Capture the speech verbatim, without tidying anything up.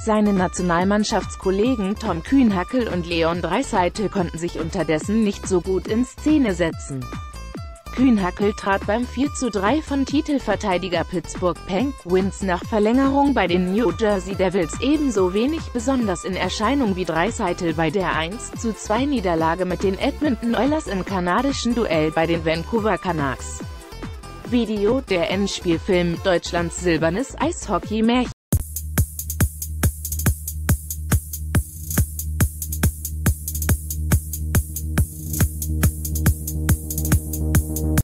Seine Nationalmannschafts-Kollegen Tom Kühnhackl und Leon Draisaitl konnten sich unterdessen nicht so gut in Szene setzen. Kühnhackl trat beim vier zu drei von Titelverteidiger Pittsburgh Penguins nach Verlängerung bei den New Jersey Devils ebenso wenig besonders in Erscheinung wie Draisaitl bei der eins zu zwei Niederlage mit den Edmonton Oilers im kanadischen Duell bei den Vancouver Canucks. Video, der EndSpielfilm, Deutschlands silbernes Eishockey-Märchen.